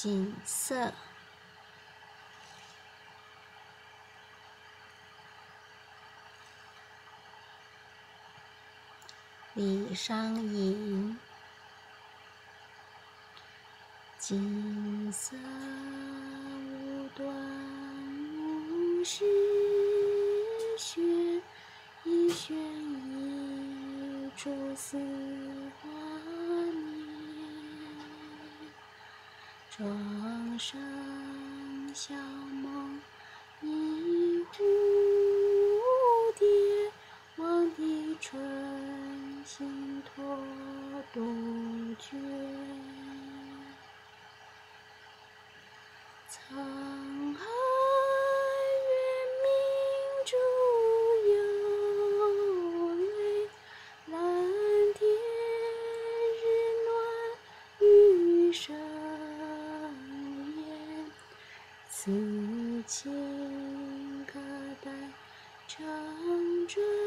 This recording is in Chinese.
景色。李商隐。景色无端无实轩，一轩一柱似华年。庄生晓梦一蝴蝶，望帝春心托杜鹃。沧海月明珠有泪，蓝天日暖玉生烟。此情可待长追。